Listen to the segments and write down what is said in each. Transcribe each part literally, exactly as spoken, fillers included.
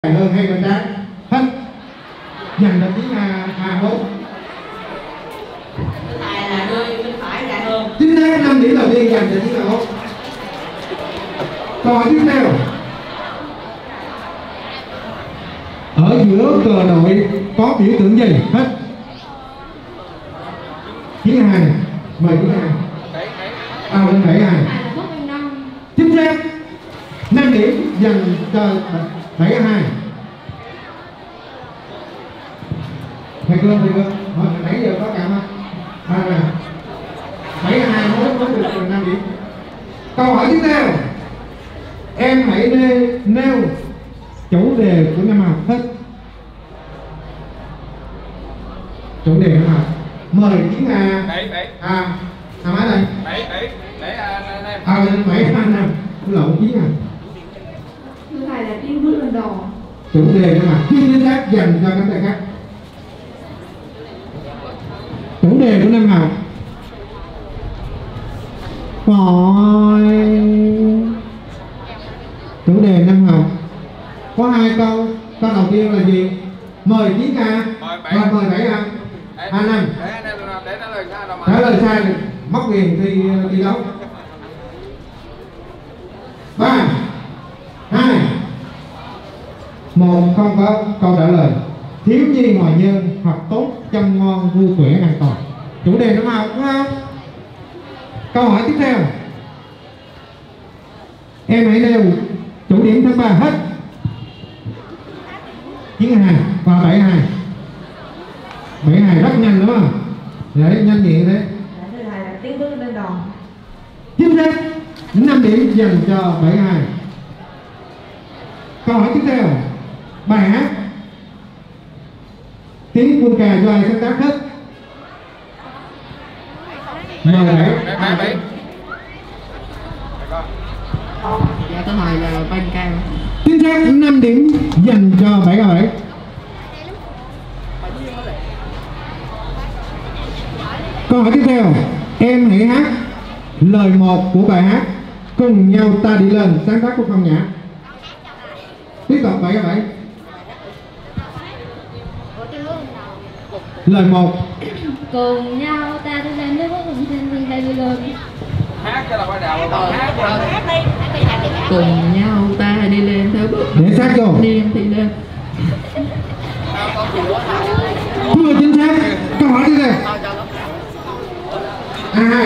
hơn hay bên trái hết dành cho tiếng A A bốn. Tài là nơi bên phải dài hơn. Chính xác, năm điểm đầu tiên dành cho tiếng A bốn. Câu hỏi tiếp theo. Ở giữa cờ đội có biểu tượng gì? Hết. Tiếng A này, mời tiếng A. À, bên bảy A. Chính xác, năm điểm dành cho bảy A hai. Thầy Cương, thầy Cương, hỏi nãy giờ có cảm không? À, nè, bảy A hai mới mới được năm điểm. Câu hỏi tiếp theo. Em hãy nêu, nêu chủ đề của năm học. Hết. Chủ đề năm học. Mời tiếng A. bảy bảy. À, à mấy đây? bảy bảy bảy A năm. À, bảy A năm. Lộn tiếng à. Thưa thầy là tiếng bước lên đồ. Chủ đề năm học. Chưa chính xác dành cho các thầy khác. Chủ đề của năm học. Rồi. Chủ đề năm học có hai câu. Câu đầu tiên là gì? Mời tiếng A. Mời mời bảy A. A năm. Để trả lời sai đâu mà. Trả lời sai mất quyền thi thi đấu. Ba, hai, một, không có câu trả lời. Thiếu nhi hòa nhân, học tốt, chăm ngon, vui khỏe, an toàn. Chủ đề năm học đúng không? Câu hỏi tiếp theo. Em hãy nêu chủ điểm thứ ba. Hết. Tiếng hai và bảy hai. bảy hai rất nhanh đúng không? Để nhanh nhẹn thế. Thưa thầy là tiếng bước lên đồ. Chính xác, năm điểm dành cho bảy hai. Câu hỏi tiếp theo. Bài hát tiếng quân ca do ai sáng tác? Hết. Mời bảy. bảy bảy. Dạ câu hỏi là banh cao. Chính xác, năm điểm dành cho bảy bảy. Câu hỏi tiếp theo. Em hãy hát lời một của bài hát Cùng nhau ta đi lên, sáng tác của Phong Nhã. Tiếp tục bảy bảy. Lời một. Cùng nhau ta đi lên nước cùng trên ta đi lên. Hát cho là phải đào rồi. Hát rồi. Cùng nhau ta đi lên theo bước. Để sát vô. Đi thì lên. Chưa chính xác. Câu hỏi đi đây. A hai.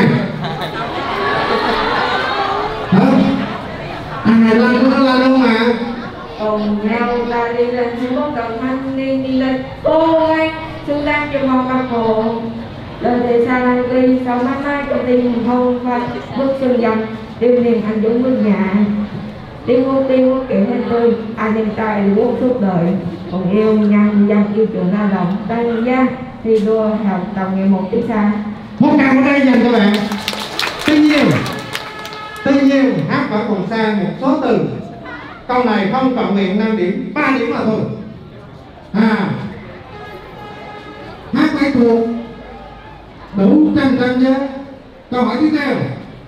Hả? A hai lên cũng lên luôn mà. Cùng nhau ta đi lên xuống bốc đồng thanh niên đi lên. Cô anh xứng đáng cho mong các hồ. Lời thề xa lan ghi sau mãi mãi cho tim hôn và bước xuân dòng tiêu niềm anh dũng bước nhà. Tiếng hô tiên hô kiểu hết tươi, anh em trai luôn suốt đời. Còn yêu nhân dân yêu trường lao động tăng gia thi đua học tập ngày một tiếp xa. Một càng ở đây dành cho bạn. Tuy nhiên, tuy nhiên hát vẫn còn sang một số từ. Câu này không trọn vẹn năm điểm, ba điểm mà thôi. À, hát phải thuộc đủ trăm trăm nhớ. Câu hỏi tiếp theo.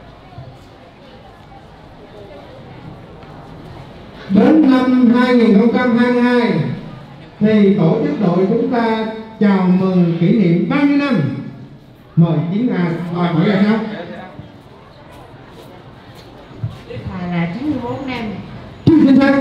Đến năm hai nghìn không trăm hai mươi hai thì tổ chức đội chúng ta chào mừng kỷ niệm ba mươi năm. Mời Chiến A. Rồi hỏi ra sao? Thầy là chín mươi bốn năm. Chưa chính xác.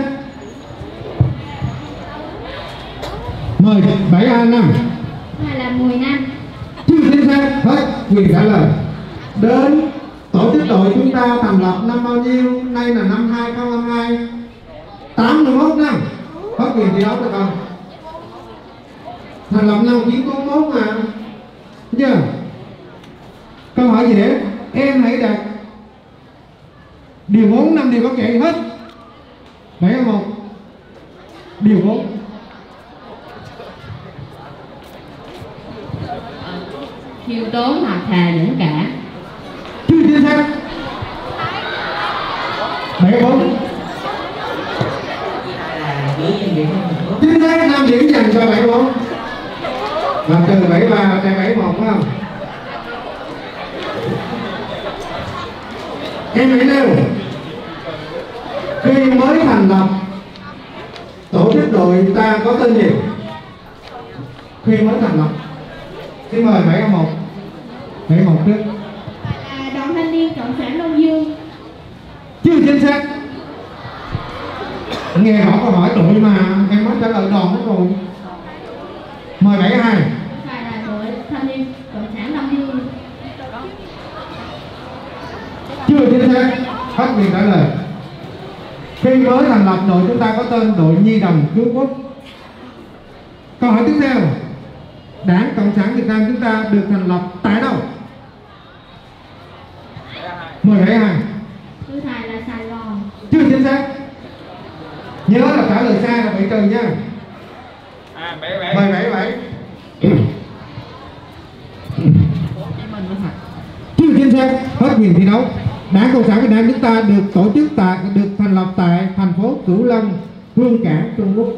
Mời bảy A năm. Hay là mười năm. Chưa chính xác. Hết quyền trả lời. Đến tổ chức đội chúng ta thành lập năm bao nhiêu? Nay là năm hai không hai hai. tám mươi mốt năm. Hết quyền thi đấu cho con. Thành lập năm một nghìn chín trăm bốn mươi mốt mà. Chưa? Câu hỏi dễ. Em hãy đặt điều bốn năm điều có kệ hết. bảy một. Điều bốn. Khiêu tốn hoặc thà những cả. Chưa chính xác. bảy bốn. Chính xác, năm điểm dành cho bảy bốn. Làm từ bảy ba sang bảy một phải không? Em hãy nêu khi mới thành lập tổ chức đội ta có tên gì khi mới thành lập? Xin mời bảy một. bảy một trước. Là Đoàn Thanh niên Cộng sản Đông Dương. Chưa chính xác. Nghe rõ câu hỏi đội mà em mới trả lời đoàn đó rồi. Mời bảy hai. Phải là đội Thanh niên Cộng sản Đông Dương. Chưa chính xác. Hết quyền trả lời. Khi mới thành lập đội chúng ta có tên đội Nhi đồng cứu quốc. Câu hỏi tiếp theo. Đảng Cộng sản Việt Nam chúng ta được thành lập tại đâu? Mời bảy hai. Thưa thầy là Sài Gòn. Chưa chính xác. Nhớ là trả lời sai là bị trừ nha. À, bảy bảy. Mời bảy bảy. Chưa chính xác. Hết quyền thi đấu. Đảng Cộng sản Việt Nam chúng ta được tổ chức tại được thành lập tại thành phố Cửu Long, Hương Cảng, Trung Quốc.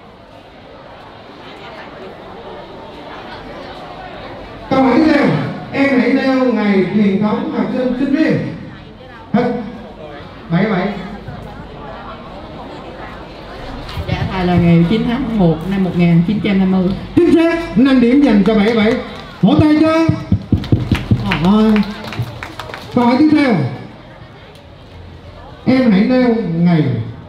Câu hỏi tiếp theo. Em hãy nêu ngày truyền thống học sinh sinh viên. Hết. Bảy bảy. Dạ thầy là ngày chín tháng một năm một nghìn chín trăm năm mươi. Chính xác. năm điểm dành cho bảy bảy. Vỗ tay cho. Rồi. Câu hỏi tiếp theo. Em hãy nêu ngày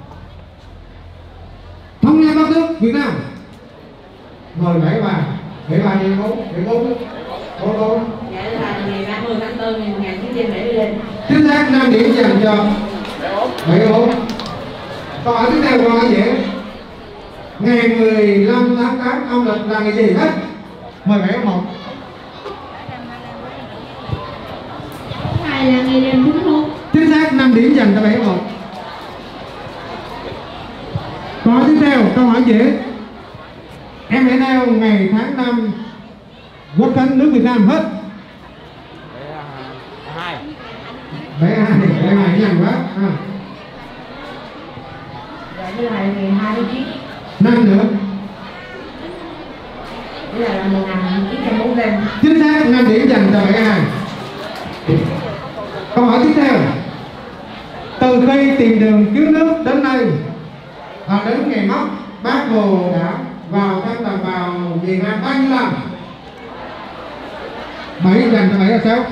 thống nhất đất nước Việt Nam. Mời bảy ba. Bảy ba đi bốn. Bảy bốn. Bốn bốn. Dạ là ngày ba mươi tháng tư năm một nghìn chín trăm bảy mươi lăm. Chính xác. năm điểm dành cho bảy bốn. Câu hỏi tiếp theo câu hỏi dễ. Ngày mười lăm tháng tám âm lịch là ngày gì hết? Mời bảy một. Thầy là ngày rằm Trung thu. Chính xác. năm điểm dành cho bảy một. Câu hỏi tiếp theo câu hỏi dễ. Em hãy nêu ngày tháng năm Quốc khánh nước Việt Nam. Hết. Hai. Bảy hai. Bảy hai nhanh quá. À. Dạ thưa thầy ngày hai mươi chín. Năm nữa. Đây là một nghìn chín trăm bốn mươi lăm. Chính xác. năm điểm dành cho bảy hai. Câu hỏi tiếp theo. Từ khi tìm đường cứu nước đến nay và đến ngày mất, Bác Hồ đã vào thăm đồng bào miền Nam bao nhiêu lần? Bảy dành cho bảy là sao?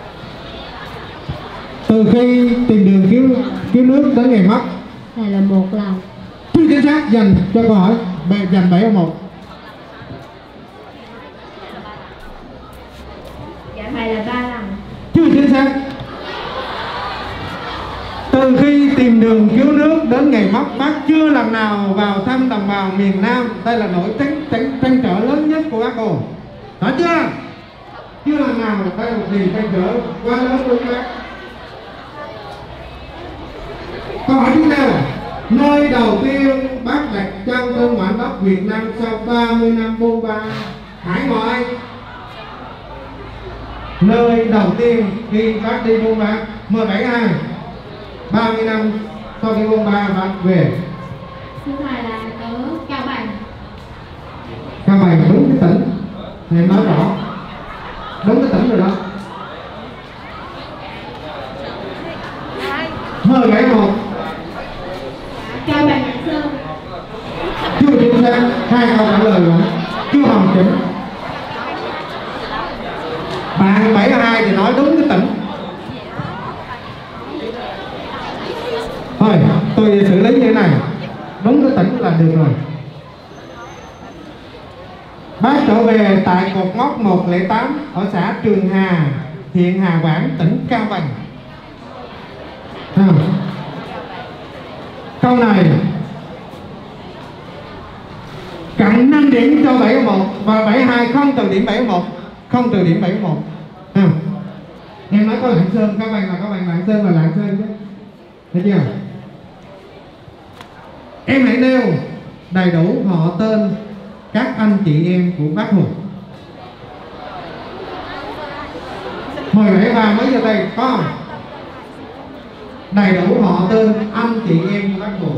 Từ khi tìm đường cứu cứu nước đến ngày mất. Thầy là một lần. Chưa chính xác. Dành cho câu hỏi dành bảy một. Dạ thầy là ba lần. Chưa chính xác. Từ khi tìm đường cứu nước đến ngày mất, Bác chưa lần nào vào thăm đồng bào miền Nam. Đây là nỗi trăn trăn trăn trở lớn nhất của Bác Hồ. Rõ chưa? Chưa lần nào. Đây là một niềm trăn trở quá lớn của Bác. Câu hỏi tiếp theo. Nơi đầu tiên Bác đặt chân trên mảnh đất Việt Nam sau ba mươi năm bôn ba hải ngoại. Nơi đầu tiên khi Bác đi bôn ba. Mười bảy hai. ba mươi năm sau khi bôn ba Bác về. Thưa thầy là ở Cao Bằng. Cao Bằng đúng cái tỉnh. Thì em nói rõ. Đúng cái tỉnh rồi đó. Mười bảy một. Cao Bằng Lạng Sơn. Chưa chính xác. Hai câu trả lời rồi. Chưa hoàn chỉnh. Bạn bảy hai thì nói đúng cái tỉnh. Thôi tôi xử lý như thế này. Đúng cái tỉnh là được rồi. Bác trở về tại cột mốc một không tám ở xã Trường Hà, huyện Hà Quảng, tỉnh Cao Bằng. À. Câu này cộng năm điểm cho bảy một và bảy hai không trừ điểm bảy một. Không trừ điểm bảy một. À. Em nói có Lạng Sơn, Cao Bằng là Cao Bằng, Lạng Sơn là Lạng Sơn chứ. Thấy chưa? Em hãy nêu đầy đủ họ tên các anh chị em của Bác Hồ. Mời bảy ba mới giờ đây có không? Đầy đủ họ tên anh chị em của Bác Hồ.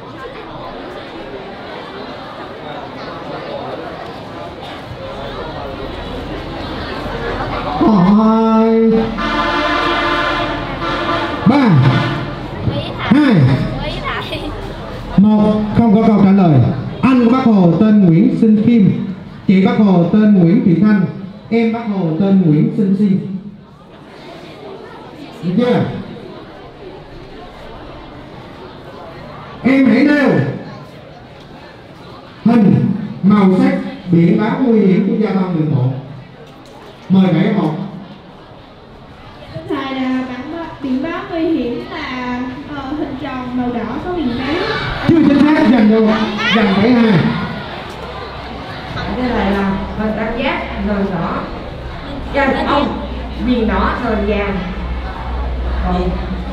Hỏi ba hai một. Không có câu trả lời. Ông Bác Hồ tên Nguyễn Sinh Kim, chị Bác Hồ tên Nguyễn Thị Thanh, em Bác Hồ tên Nguyễn Sinh Si. Được chưa? Em hãy nêu hình, màu sắc, biển báo nguy hiểm của giao thông đường bộ. Mời bảy một. Thầy là bản biển báo nguy hiểm là uh, hình tròn màu đỏ có viền nắng. Chưa chính xác, dành cho dành bảy hai. Cái này là hình tam giác rồi đỏ, dành ông viền đỏ rồi vàng. Còn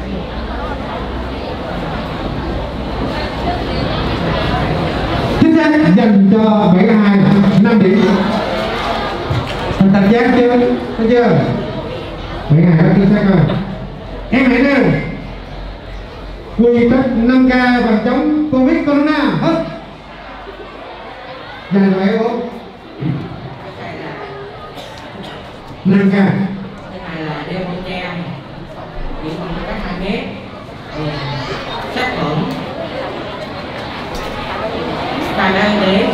chính xác, dành cho bảy hai, năm điểm. Hình tam giác chưa? Thấy chưa? bảy hai đã chính xác rồi. Em hãy nêu quy tắc năm K phòng chống Covid Corona. Hết. Dành cho bảy bốn. năm K. Cái này là đeo khẩu trang, giữ khoảng cách hai mét, sát khuẩn, bài đăng để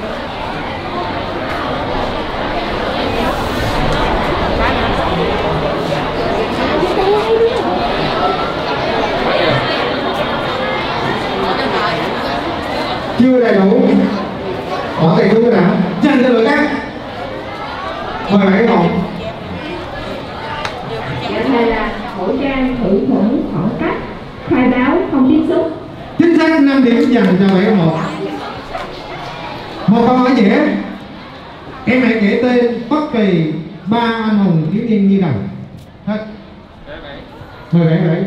chưa đầy đủ. Bỏ tay xuống nào. Dành cho đội khác. Mời bảy một. dạ thầy là khẩu trang khử khuẩn khoảng cách, khai báo không tiếp xúc. Chính xác, năm điểm dành cho bảy một. Một câu hỏi dễ. Em hãy kể tên bất kỳ ba anh hùng thiếu niên nhi đồng. Hết. Mời bảy bảy.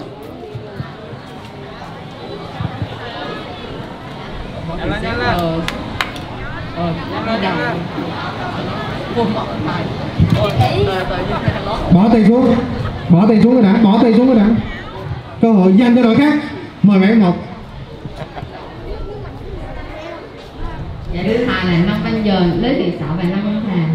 Nhanh lên, nhanh lên. Ờ, ờ, nhanh lên đầu. Buông bỏ tay. Ôi, từ từ như thế là Bỏ tay xuống. Bỏ tay xuống rồi đã. Bỏ tay xuống rồi đã. Cơ hội dành cho đội khác. Mời bảy một. Dạ thứ hai là Nông Văn Dền, Lý Thị Sọ và Nông Văn Thà.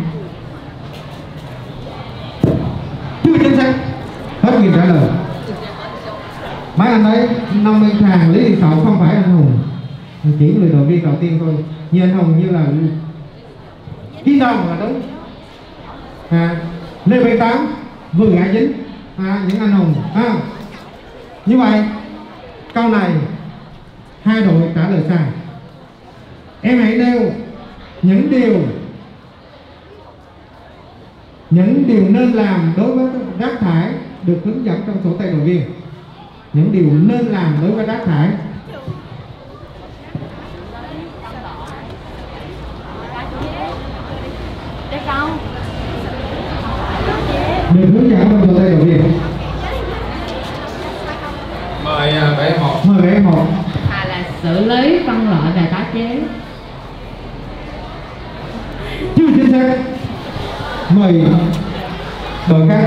Chưa chính xác. Hết quyền trả lời. Mấy anh ấy, Nông Văn Thà, Lý Thị Sọ không phải anh hùng, chỉ người đội viên đầu tiên thôi. Như anh hùng như là Kim Đồng là đúng. À, Lê Văn Tám, Vương Ngã Dính, à, những anh hùng. À, như vậy câu này hai đội trả lời sai. Em hãy nêu những điều những điều nên làm đối với rác thải được hướng dẫn trong sổ tay đội viên. Những điều nên làm đối với rác thải. Được hướng dẫn trong sổ tay đội viên. Mời bảy một. Mời bảy một. Hai là xử lý, phân loại và tái chế. Chưa chính xác. Mời đội khác.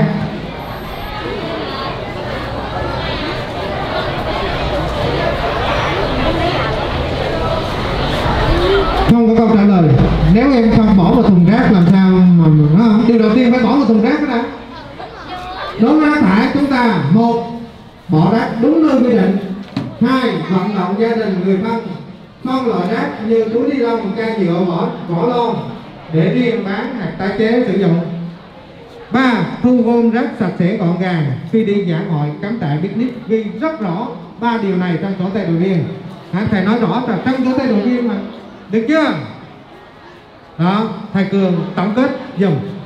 Không có câu trả lời. Nếu em không bỏ vào thùng rác làm sao mà không? Điều đầu tiên phải bỏ vào thùng rác đó. Đối với rác thải chúng ta, một, bỏ rác đúng nơi quy định. Hai, vận động gia đình người thân phân loại rác như túi ni lông, can nhựa, vỏ vỏ lon để riêng bán hoặc tái chế sử dụng. Ba, thu gom rác sạch sẽ gọn gàng. Khi đi dã ngoại cắm trại picnic ghi rất rõ ba điều này trong sổ tay đội viên. À, thầy nói rõ là trong sổ tay đội viên mà, được chưa? Đó, thầy Cường tổng kết dùm.